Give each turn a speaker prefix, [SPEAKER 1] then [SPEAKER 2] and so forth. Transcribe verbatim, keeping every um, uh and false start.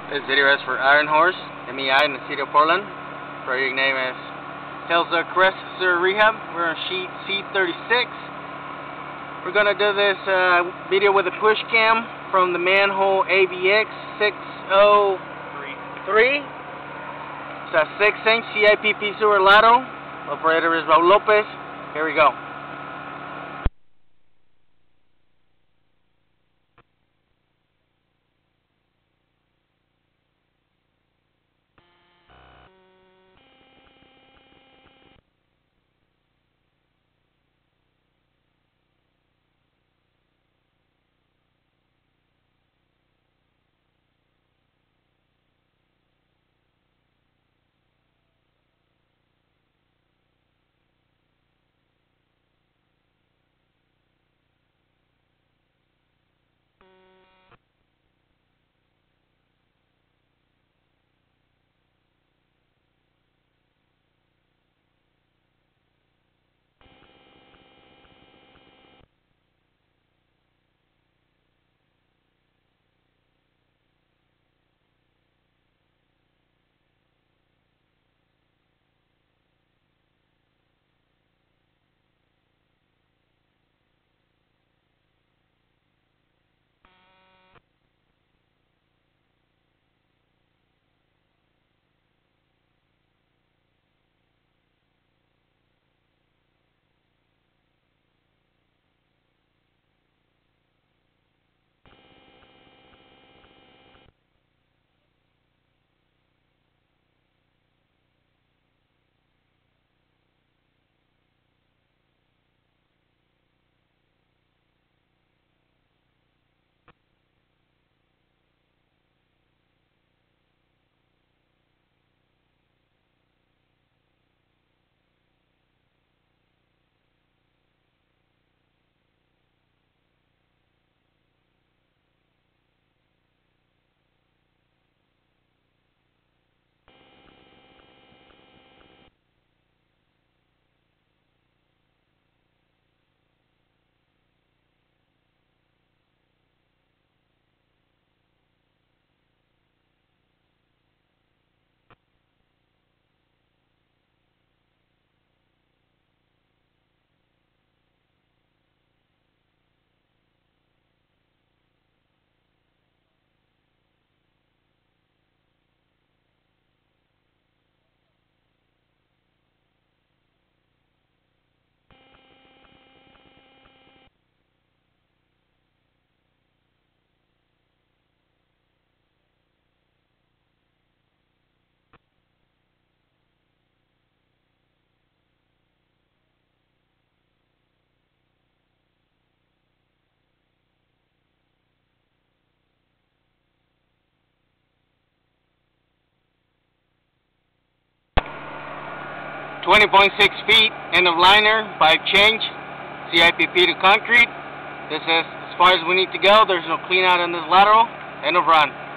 [SPEAKER 1] This video is for Iron Horse, M E I in the city of Portland. Project name is Tesla Crest Rehab. We're on sheet C thirty-six. We're going to do this uh, video with a push cam from the manhole A B X six oh three. It's a six inch C I P P sewer lateral. Operator is Raul Lopez. Here we go. twenty point six feet, end of liner, pipe change, C I P P to concrete. This is as far as we need to go. There's no clean out in this lateral. End of run.